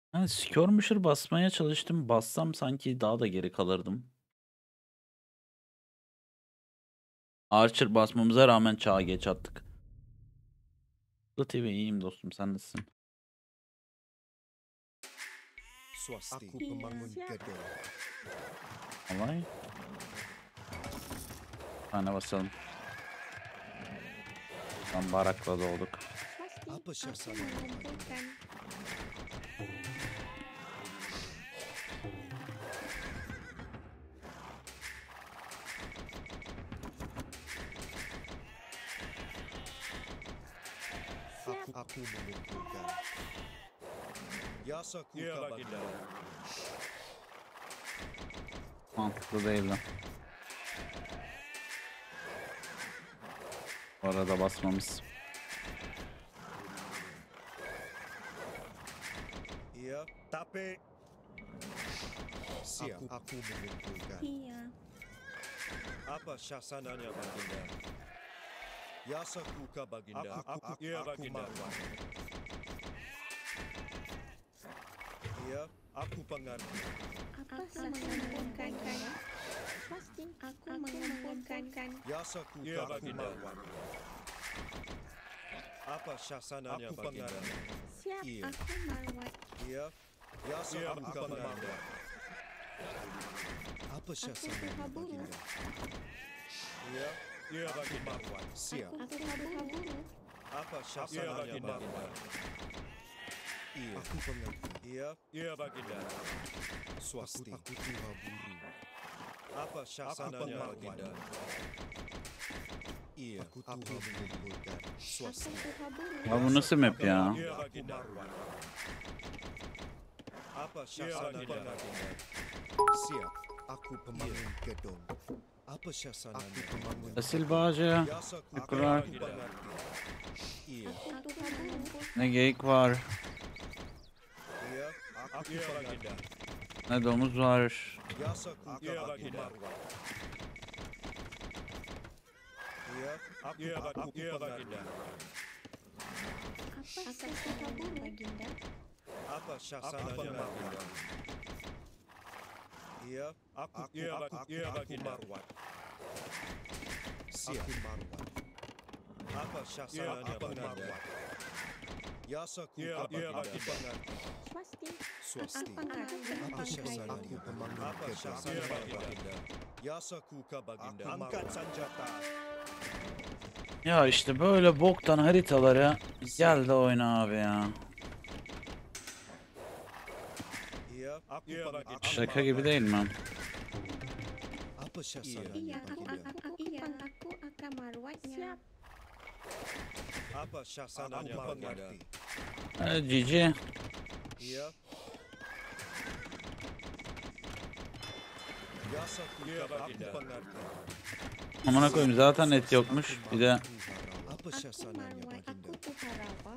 Yani Skirmisher basmaya çalıştım. Bassam sanki daha da geri kalırdım. Archer basmamıza rağmen çağa geç attık. Bu TV iyiyim dostum, sen nasılsın? Swasti. Aku pembangun gedung. Olay. Tane basalım. Tam barakla doğduk. Apa syasana mengumpulkan Aku mengumpulkan. Yasaku baginda. Mantıklı değil lan. Bu arada basmamız. Iya, tapi siap. Aku mengumpulkan. iya Apa syasananya baginda? Yasaku ka baginda. Iya, baginda. marwah. Iya, aku pengerti. apa mengumpulkan pasti aku mengumpulkan Yasaku Iya, ka baginda. marwah. Apa syasananya Aku baginda? pengerti. siap Iya. aku marwat Iya, yasaku Iya, ka aku marwah. Apa syasananya kaburu. baginda? Iya, Iya, baginda. marwah. Siap. aku kaburu Apa Iya, syasananya baginda. marwah? Iya. Aku pengerti. Iya, Iya, baginda. swasti. Aku tuha buru. Apa syasananya pengerti. baginda? Iya, aku mengumpulkan. aku Swasti. kaburu Ya bu nasıl map ya? Iya, Aku baginda. marwah. Apa Iya, syasananya baginda. baginda? Siap. Aku pembangun gedung. Apa syasananya? Aku pembangun. Asil bağcı. Yasaku Teşekkürler. aku pengerti. Iya, aku kaburu Ne geyik var. iya, aku Iya, pengerti. baginda. Ne domuz var. Yasaku Iya, aku baginda. marwah. Iya, aku Iya, pengerti. baginda. apa aku kaburu baginda Apa syasananya baginda? Iya, aku Iya, baginda. marwah. Siap. Aku marwah. Apa syasananya baginda? Yasaku Iya, baginda. baginda. pasti Swasti. aku Apa syasananya? penempang kayu Pembangun apa Iya, syasananya baginda. baginda? Yasaku ka baginda. Angkat senjata. Ya işte böyle boktan haritalara gel de oyna abi ya. Iya, aku Iya, pengerti. baginda. Şaka gibi değil mi? Apa syasananya iya baginda? aku akan marwatnya siap Apa syasananya baginda? Cici. Iya. Yasaku Iya, ka aku baginda. pengerti. Amına koyayım zaten et yokmuş. Bir de Apa aku syasananya marwat baginda? aku tuharawa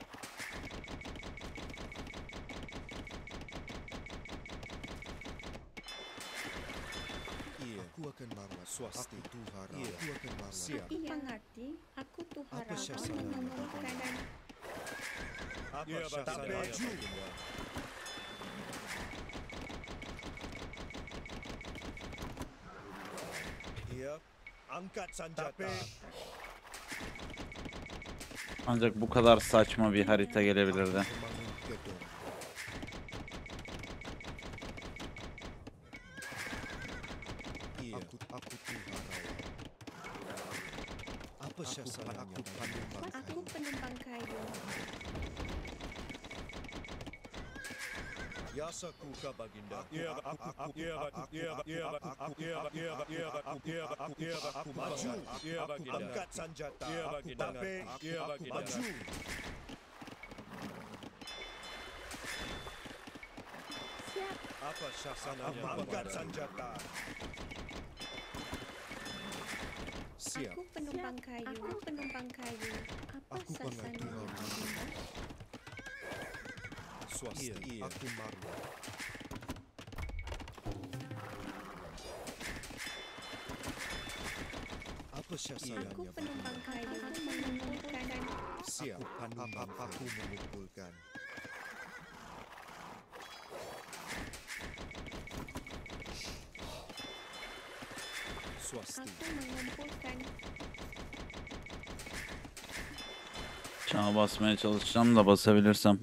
Iya. Aku akan marwah. Swasti. Aku tuhara. Iya. Aku akan marwah. Siap. aku pengerti aku tuharawa syasananya mengumpulkan Apa Iya, syasananya baginda. baginda? Iya. Angkat senjata. ancak bu kadar saçma bir harita gelebilirdi. Pembangun gedung. Iya. Aku tuhara. Apa syasananya baginda? aku penumpang kayu Yasaku ka baginda. Iya, Aku maju. Iya, Aku baginda. angkat senjata. Iya, Aku baginda. tapi. Iya, Aku baginda. maju. siap Apa syasananya? Aku angkat senjata. Siap. aku penumpang kayu apa Aku pengerti, sasanya Baginda. Swasti. Iya. Aku marwah. Apa syasananya? aku penumpang kayu aku mengumpulkan Siap. Aku mengumpulkan. Swasti. Aku mengumpulkan. Çağa basmaya çalışacağım da basabilirsem.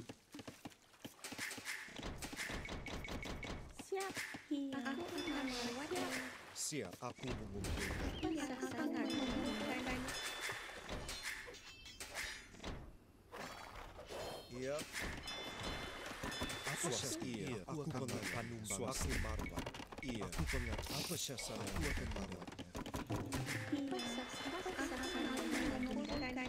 Siap. Iya. Aku merawatnya. Siap. Aku mengumpulkan. Iya, sangat mengumpulkan. Iya. Swasti. Iya. Aku akan panumbang. Swasti marwat. Iya. Aku pengat. Apa sasaran? Aku akan marwatnya. Iya. Aku sangat mengumpulkan.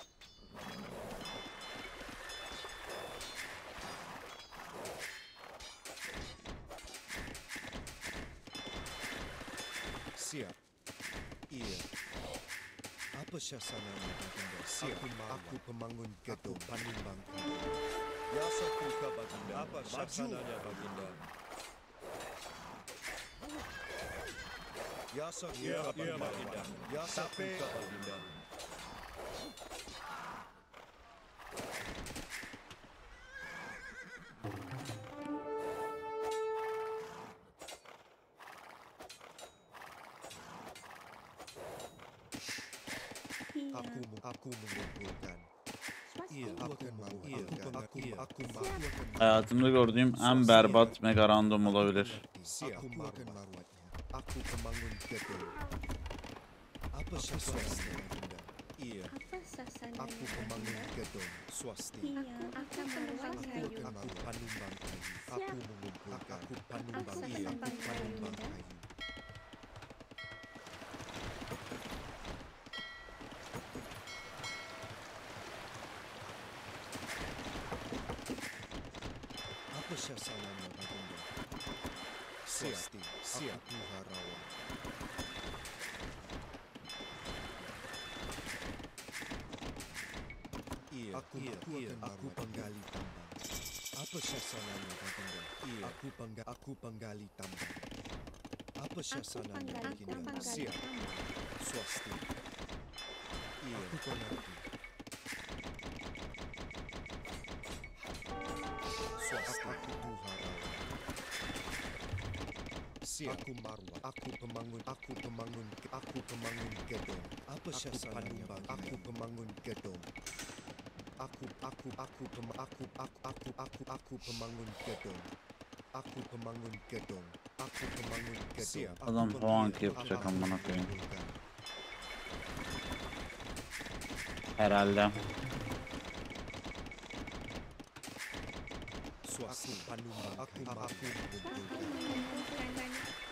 Siap. Iya. Apa sasarannya baginda? Siap. Aku pemangun gedung. Panumbang. Ya Sapuka baginda. Apa sasananya baginda? Ya Sapuka baginda. Ya Sapuka baginda. Iya. Aku mengumpulkan. Iya. Aku akan mengumpulkan. Aku akan Hayatımda gördüğüm en berbat mega random olabilir. Siap. Aku akan marwatnya. Aku pemangun gedung. Apa sasarannya baginda? Iya. Apa sasarannya Aku pemangun baginda? gedung. Swasti. Iya. Aku merawat kayu. Aku panumbang kayu. Aku mengumpulkan. Aku panumbang. Aku Iya. Aku panumbang panumbang kayu. kayu. Apa sasarannya baginda? Swasti. Siap. Aku harawan. Iya. Aku penggali tambang. Apa sasarannya baginda? Iya. Aku penggali tambang. Apa sasarannya baginda? Siap. Swasti. Iya. Aku pengerti. Swasti. Aku harawan. Siap. Aku marwat. Aku pemangun gedung. Apa sasarannya? Aku pemangun gedung. Aku pemangun gedung. Aku pemangun gedung. Aku pemangun gedung. Siap. Adam puank yapacak amına koyayım. Herhalde. Swasti. Panumbang. Aku mengumpulkan. Mengumpulkan.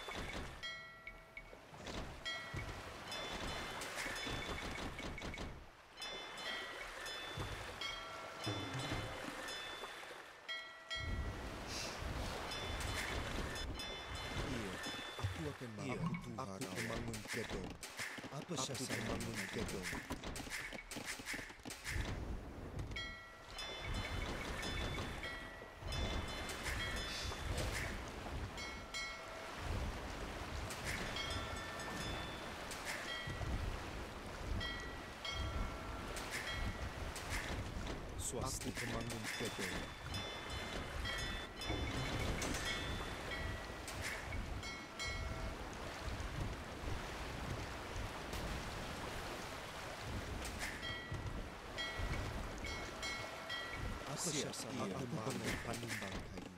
Iya. Aku akan aku membangun gedung. Apa sasaran membangun gedung? Swasti membangun gedung. Apa sasaran aku membangun panumbang kayu?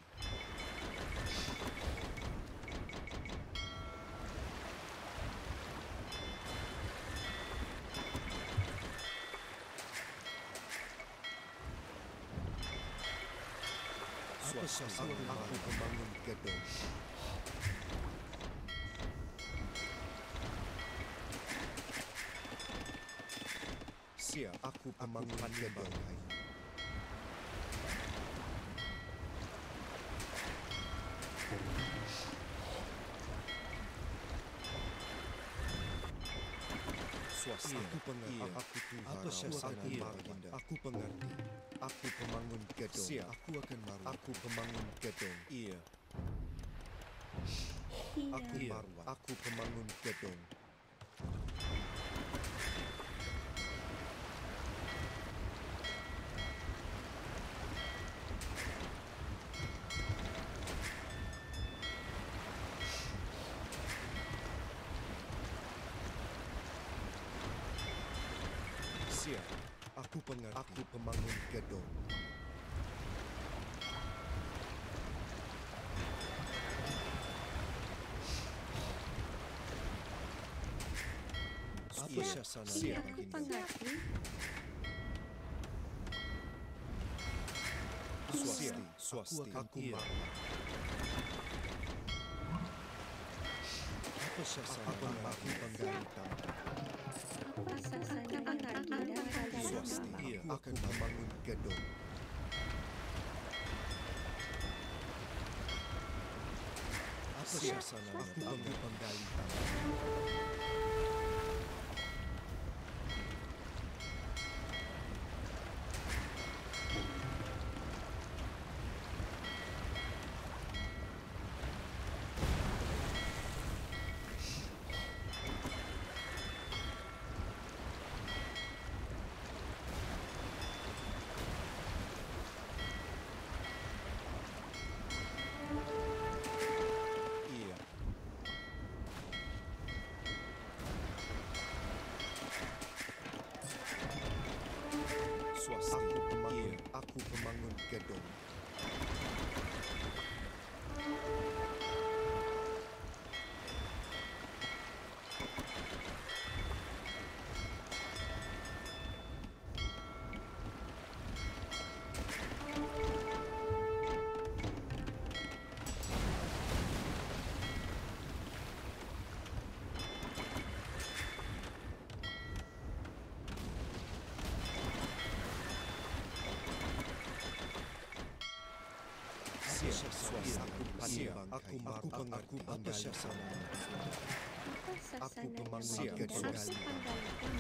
Apa sasaran aku membangun gedung? Siap, aku membangun gedung kayu. Swasti. Aku pengerti. Aku Tuhan. Apa sasaran baginda? Aku pengerti. Aku pemangun gedung. Siap. Aku akan marwah. Aku pemangun gedung. Iya. Aku marwah. Aku pemangun gedung. pengerti. Aku pembangun gedung. Apa syasana Iya, Baginda? aku pengerti. Swasti, swasti. Aku marah. Apa syasana aku penggali tanah? Apa sasana Baginda pada Swasti, nama? aku akan membangun gedung. Apa syasana aku penggali tanah? Iya. Swasti, aku pembangun gedung. Aku pengerti. Apa syasana? Apa sasana pembangun Baginda gedung. aku penggalikan?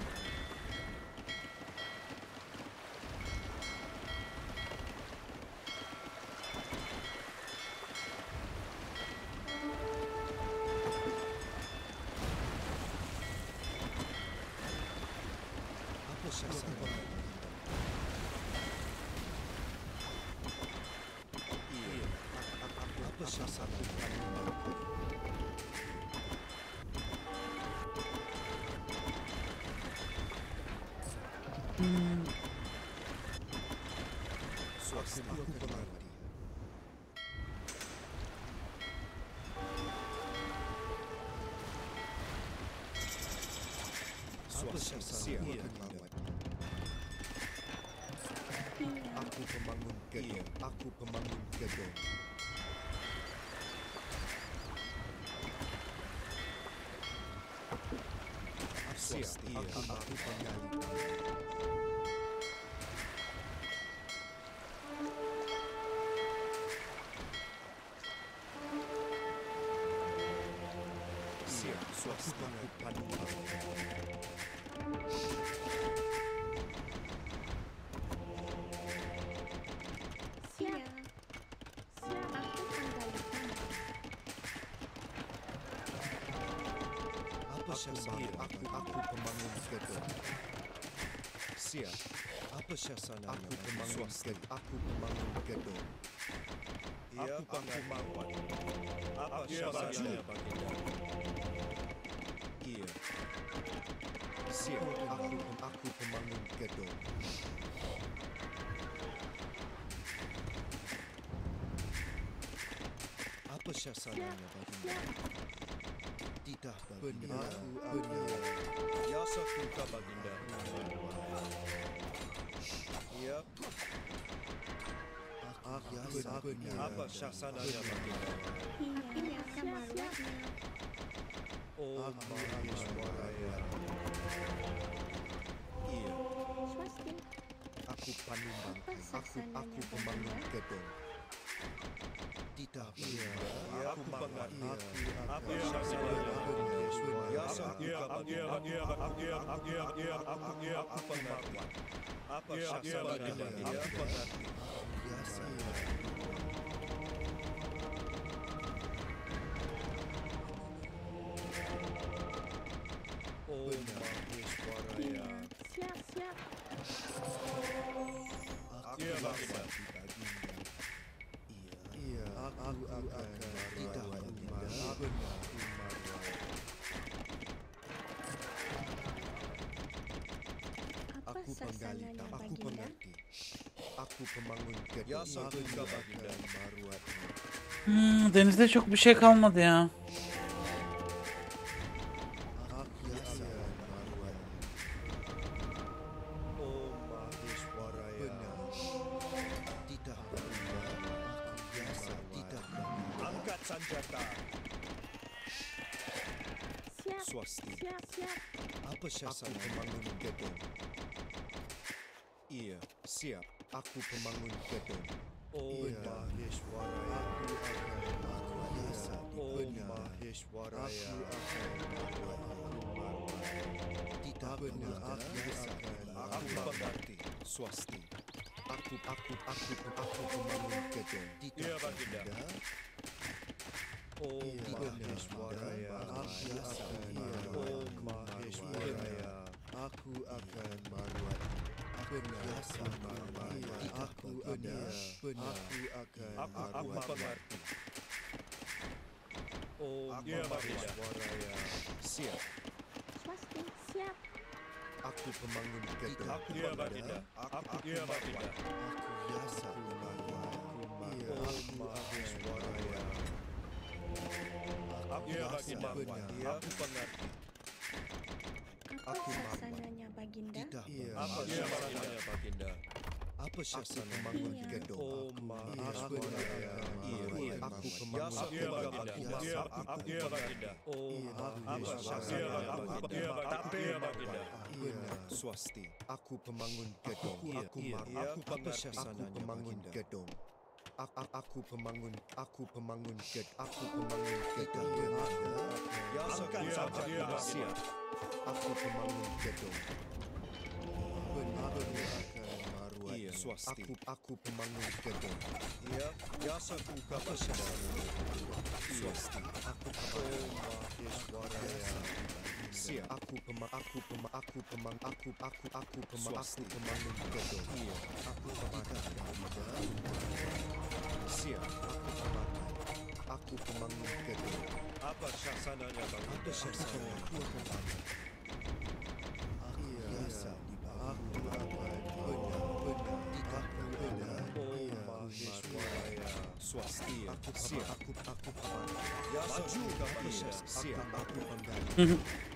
Apa syasana? Iya. Apa syasana? Swasti, aku pengerti. Swasti, aku akan merawat. Iya, Aku pembangun gedung. Aku pembangun gedung. Swasti, aku penggali tanah. Siap, swasti, aku pandang. siap. Aku penggalikan. Apa syasana? Aku pembangun gedung. Siap. Apa syasana? Aku pembangun gedung. Aku pembangun gedung. Ia pengakuan. Apa syasana Baginda? Iya. Siap. Aku pembangun gedung. Apa syasananya Baginda? Tidak Baginda. Benar. Ya Sakuka Baginda. Ia Benar. apa syasananya Baginda? Iya, kamaruatnya. Oh Maheswaraya. Iya. Swasti. Aku panumbangkan. Apa sasana Aku pembangun Baginda? gedung. Tidak Ia Baginda. aku mengerti. Apa Iya. syasananya Baginda? Ya Benar. Sakuka Baginda. Aku pengakuan. Apa syasananya Baginda? Aku mengerti. Biasa. Oh Maheswaraya. Siap. Aku Iya, Baginda. Baginda. Iya. Aku akan tidak Baginda. Benar. Apa Aku penggalita. Aku Baginda? pengerti. Aku pemangun gedung. Ya Aku sabunga, akan Baginda. meruatnya. Denizde çok bir şey kalmadı ya. Aku akan meruatnya. Om Maheshwaraya. Benar. Tidak berubah. Aku biasa tidak berubah. Angkat senjata. Siap. Swasti. Siap. Siap. Apa siasat pemangun gedung? Iya, siap. Aku pemangun gedung. Om Iya. Maheshwaraya. Aku akan meruatnya. Om Benar. Maheshwaraya. Aku akan meruatnya. Tidak benar. Aku biasa. Aku mengerti. Swasti. Aku pemangun gedung. Tidak Ya, Baginda. benar. Om Iya, Maheshwaraya. Aku biasa. Om Maheshwaraya. Aku akan meruat. Benar. Aku ada. Benar. Aku akan Aku mengerti. Om Maheshwaraya. Siap. Swasti. Siap. Aku pemangun gedung. Aku Baginda. Aku Baginda. Aku biasa. Iya. Om Maheshwaraya. Aku Baginda. Benar. Aku mengerti. Apa sasananya Baginda? Tidak. Apa syaratnya, Baginda? Apa siasat pemangun Iya. gedung? Om Maheshwaraya. Iya. Aku pemangun Ya, Baginda. gedung. Aku Baginda. Om Apa syaratnya, Baginda? Benar. Swasti. Aku pemangun gedung. Aku apa siasat pemangun gedung? Aku pemangun gedung. Aku pemangun gedung. Ya, senjata. Siap. Aku pemangun gedung. Benar akan maruat. Iya. Swasti. Aku pemangun gedung. Ya, sakuka Apa siasat Swasti. Aku Om Maheshwaraya. siap. Aku pemangun gedung. Iya. Aku pemangun. Siap. Aku pemangun gedung. Apa syasananya, Apa Baginda? siasat aku akan pakai? Aku biasa di bawah. Aku akan benar. Om Maheshwaraya. Swasti. Aku siap. Aku pemangun. Ya, Maju. sakuka, Apa Baginda. siasat? Siap. Aku penggali.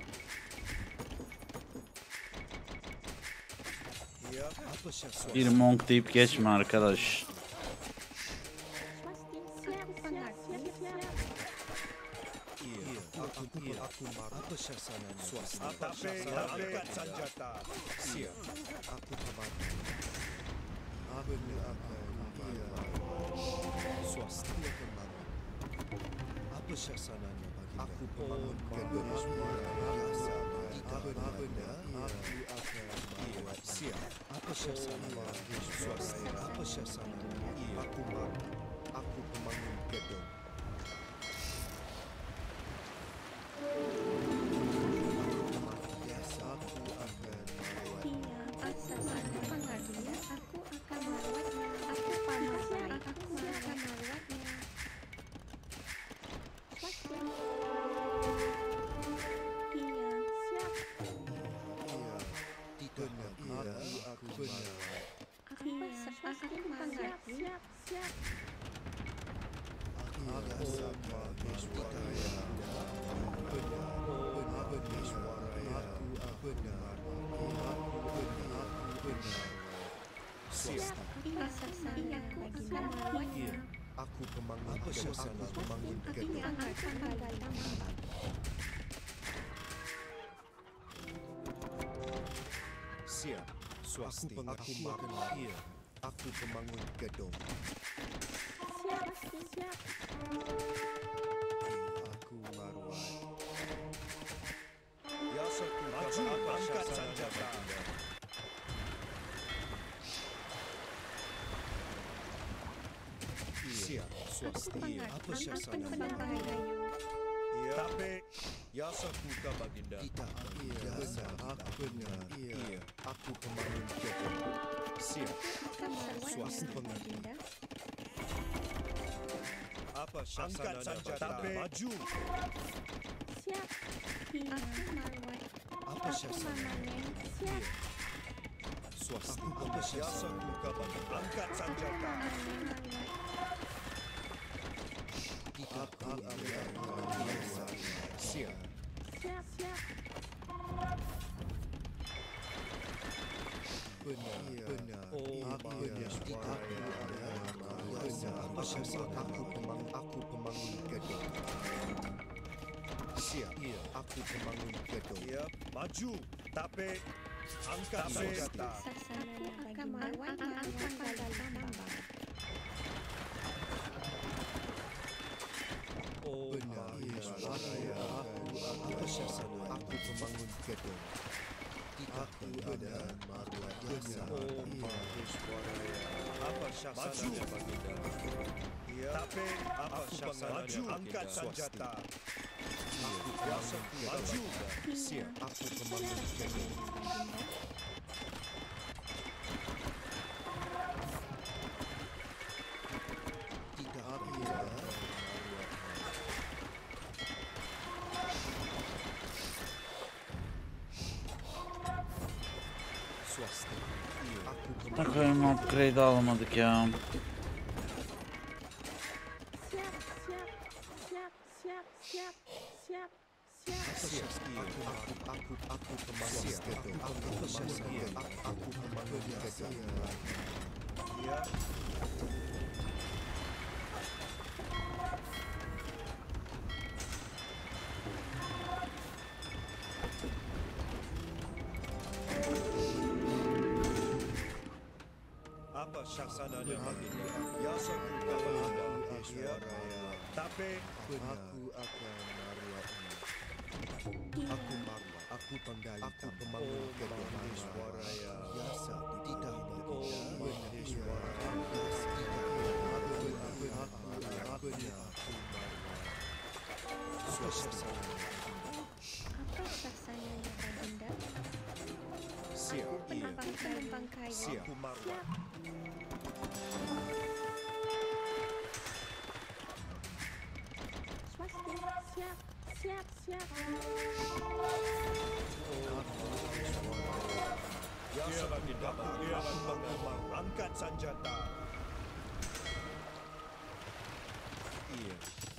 Ya, Apa siasat? Bir monk deyip geçme arkadaş. Swasti. Siap. Siap. Siap. Iya. Aku apa siasat? Swasti. apa syasananya? Angkat senjata. Siap. Aku pemandu. Aku akan swasti akan marah. Apa siasananya bagi aku pemangun gedung biasa. Aku akan marah. Siap. Apa siasananya swasti? Apa siasananya? Aku marah. Aku pemangun gedung. Biasa aku akan marah. Iya. Asasana Baginda. Aku akan merawatnya. Aku paman baik. Aku akan merawatnya. Swasti. Iya. Siap. Iya. Tidak benar. Aku benar. Iya. Swasti. Siap. Siap. Siap. Aku biasa Maheshwaraya. Benar. Siap. Iya. Asasana Baginda. Iya. Aku pemangun gedung. Aku pemangun Aku gedung. akan menggali. Siap. Swasti. Aku makan. Iya. Aku pemangun gedung. Siap. Siap. Aku marwah. Ya, sakuka. Apa angkat senjata. Siap. Swasti. Apa siasatnya? Ya, tapi ya, sakuka, Baginda. Tidak. Biasa. Aku benar. Iya. Aku pemangun gedung. Siap. Swasti pengerti. Apa syasananya, Baginda? Maju. Siap. Aku merawat. Apa siasatnya? Siap. Swasti. Apa syasakuka baginda? Angkat senjata. Aku siap. Siap. Benar. Apa syasakuka aku pemangun gedung. Siap. Aku pemangun gedung. Siap. Maju. Tape. Angkat senjata. Aku akan merawat pandai tambang. Benar. Apa syasana aku pemangun gedung. Aku benar maruah biasa. Apa syasananya baginda? Tape. Apa syasananya? Maju. Angkat senjata. Aku Biasa. Maju. siap. Aku pemangun gedung. Tidak ada. Swasti. Aku Takayım upgrade alamadık ya. Siap. Aku pemangun gedung. Aku pemangun gedung. Ya. Apa syasananya baginda? Yasakuka baginda. Ya. Tape. Aku akan maruah ini. Aku maruah. Aku penggali. Aku pemangun gedung. Maheswaraya. Biasa tidak Apa sasananya baginda? siap. Penambang kayu. Siap. Aku marwah. Swasti. Siap. Ya baginda. Ya baginda. Angkat senjata. Iya.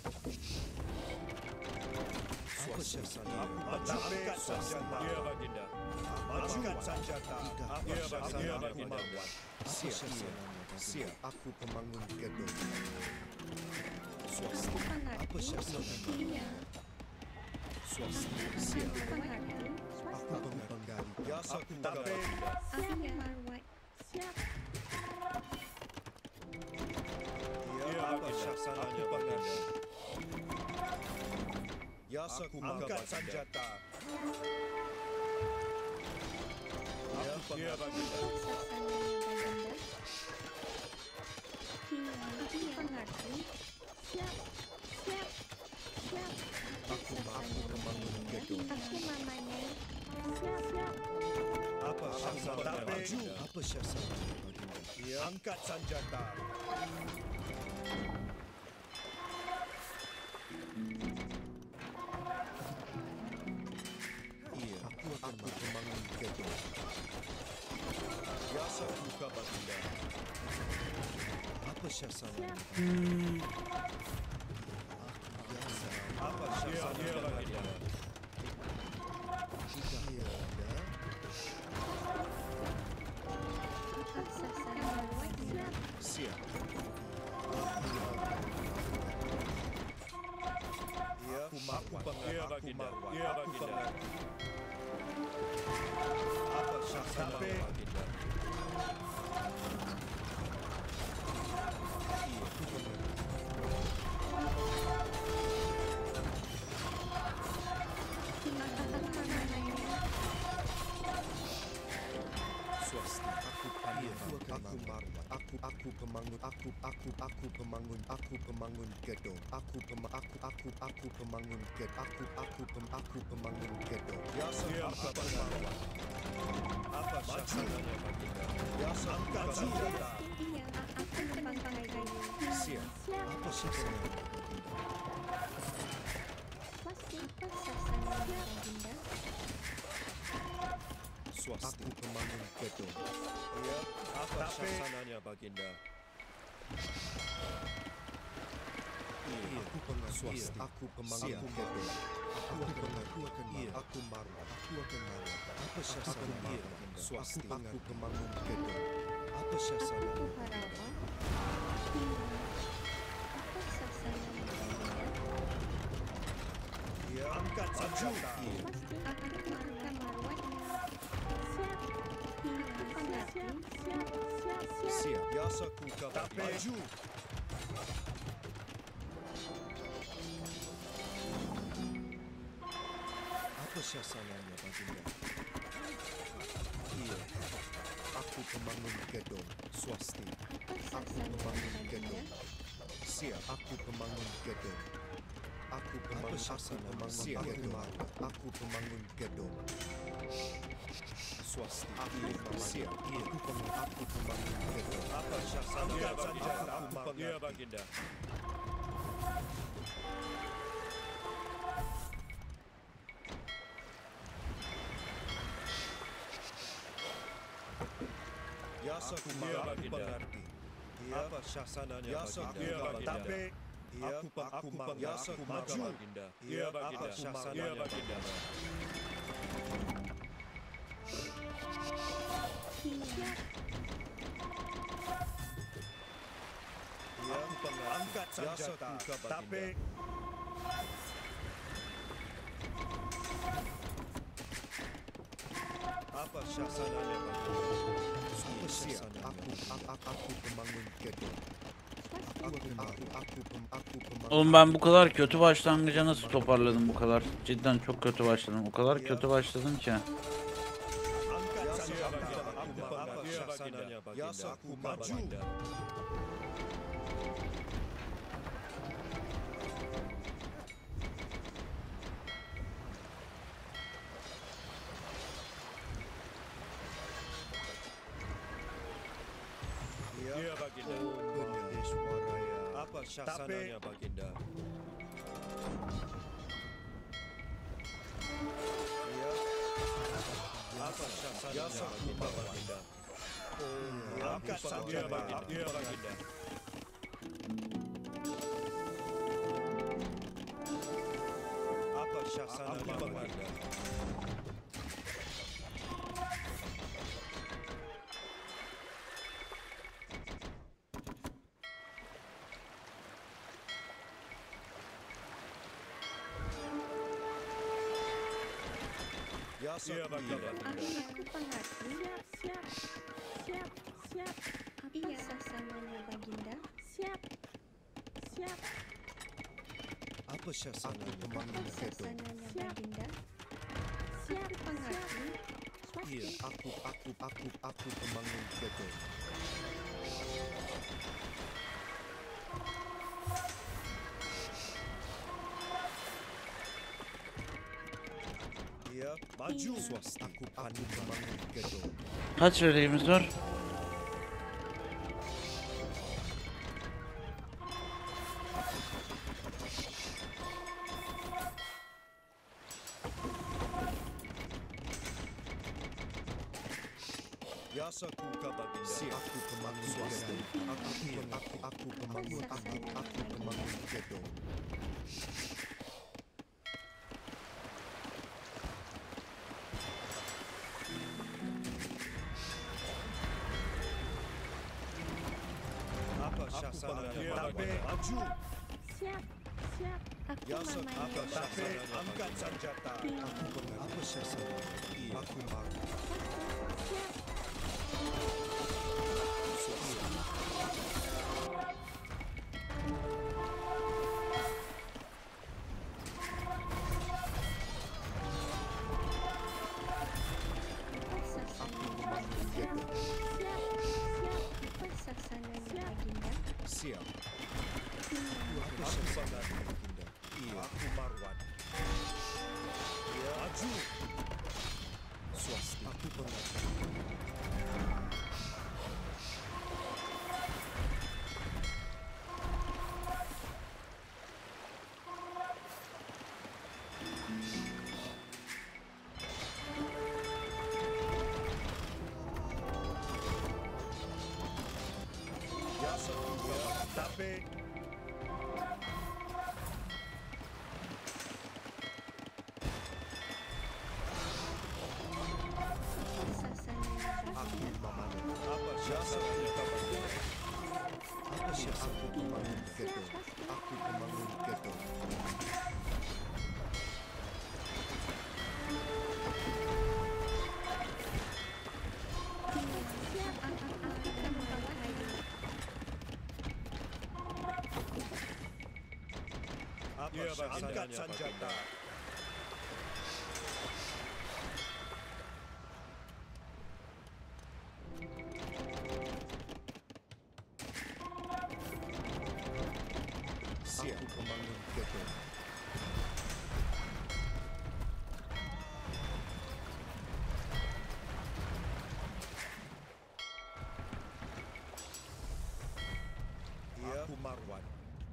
Apa syasana? Angkat senjata. Ya baginda. Angkat senjata. Apa syasananya baginda? Siap. Aku pemangun gedung. Aku Apa pengerti. syasana? Iya. Swasti. Siap. Aku pengerti. Aku penggali. Yasakuka Aku baginda. Aku merawat. Siap. Ya apa syasananya baginda? Angkat senjata. Ya baginda. Apa sasananya baginda? Iya. Aku pengerti. Siap. Aku pemangun gedung. Aku mamanya. Siap. Apa syasananya baginda? Apa syasana? Angkat senjata. Iya. Aku pemangun gedung. Yasakuka baginda. Apa syasana? Apa syasananya baginda? Tidak ada. Apa sasananya baginda? Siap. Aku pengerti. Ya baginda. Apa syasananya baginda? Swasti. Aku marwah. Aku pemangun. Aku pemangun gedung. Aku pemangun gedung. Aku pemangun gedung. Yasakuka baginda. Apa syasananya baginda? Angkat senjata. Iya. Aku penambang kayu. Siap. Apa syasana? Swasti. Apa sasananya baginda? Swasti. Aku pembangun gedung. Ya, Apa tapi syasananya, Baginda? Iya, aku pengaswasti. Aku pembangun gedung. Aku akan aku marwah. Aku akan marwah. Apa syasananya, Baginda? Swasti. Aku pembangun gedung. Apa syasananya? Aku Harawa. Apa sasananya Baginda? ya, angkat senjata. Pasti aku akan marwatnya. Siap. Aku pengerti. Siap. Siap. Yasaku Tapi kabagi. maju. Apa syasananya, Baginda? Iya. Aku pembangun gedung. Swasti. Apa Aku sasananya pembangun Baginda? gedung. Siap. Aku pembangun gedung. Aku pembangun gedung. Aku pembangun gedung. Swasti. Siap. Aku pembangun gedung. Apa syasananya, senjata. Ya, Baginda. Yasaku Ya, aku Baginda. pengerti. Apa syasananya, Yasaku Baginda? Baginda. Tapi Aku Yasaku maju. Baginda. Ya, Baginda. Apa syasananya, Ya, Baginda. Siap. Ya, angkat senjata. Tapi Apa syasananya, Baginda? Apa syasananya? Aku pembangun gedung. Aku pembangun. Oğlum ben bu kadar kötü başlangıca nasıl toparladım bu kadar? Cidden çok kötü başladım. O kadar kötü başladım ki. angkat Yasaku senjata. apa Ya, syasananya, Baginda. Baginda? Yasaku Aku maju. Baginda. Ya, Baginda. Bendeswaraya. Apa syasananya, Baginda? Ya. Apa syasananya, Baginda? Angkat senjata. Ya, Baginda. Apa syasananya, Baginda? Ya, Baginda. Aku pengerti. Siap. Apa sasananya Baginda? Siap. Apa syasananya, Apa pembangun gedung? sasananya Baginda? Siap. Aku pengerti. Iya, aku pembangun gedung. Ya, maju. Swasti. Aku pembangun gedung. Kaç veriğimiz var? Yasaku Baginda. Siap. Aku pembangun gedung. Aku pembangun gedung. Apa syasananya, Ya, tapi Baginda? maju. Siap. Aku Yasaku mamanya. Tapi angkat senjata. Aku pengen. Apa syasananya? Aku mau. Apa sasananya Baginda? Apa sasananya Baginda? Siap. Apa syasananya, Baginda? Iya. Aku marwat. Ya, maju. Swasti. Aku pengerti. Aku pembangun gedung. Siap, aku akan merawat kayu. Angkat senjata. Siap. Aku pembangun gedung. Aku Marwan.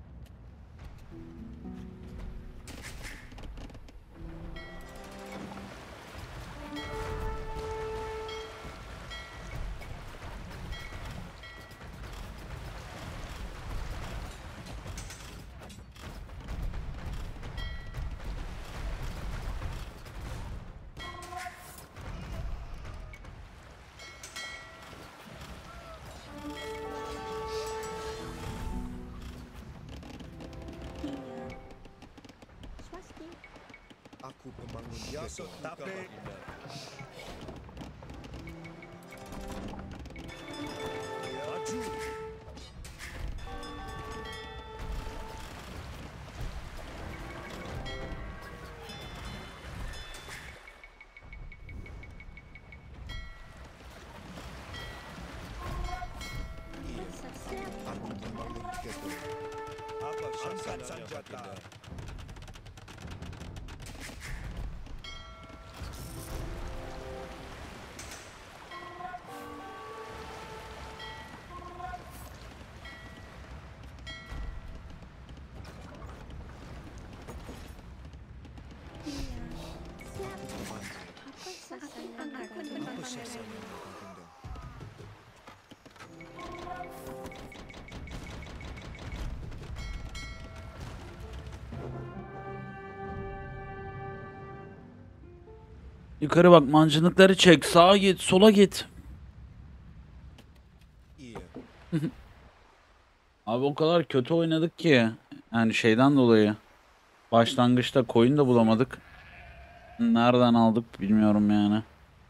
Iya. Swasti. Aku pembangun Yasuk gedung. tapi maju. Masak siap. Aku pembangun gedung. Angkat senjata. Iya. Siap. Membantu. Apa sasana Apa Baginda? sasana Baginda? Yukarı bak, mancınıkları çek. Sağa git, sola git. Iya. Abi o kadar kötü oynadık ki. Yani şeyden dolayı. Başlangıçta coin da bulamadık. Nereden aldık bilmiyorum yani.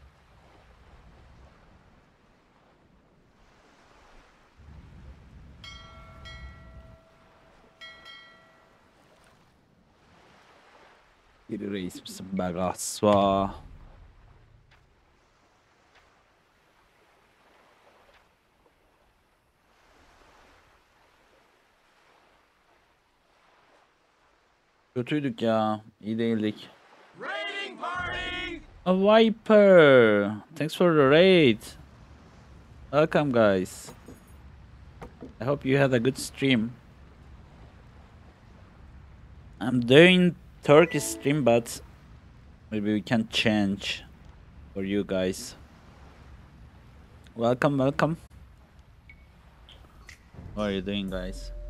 Bir reis misin be gasva? Kötüydük ya. İyi değildik. A Viper. Thanks for the raid. Welcome guys. I hope you had a good stream. I'm doing Turkish stream, but maybe we can change for you guys. Welcome, welcome. How are you doing, guys?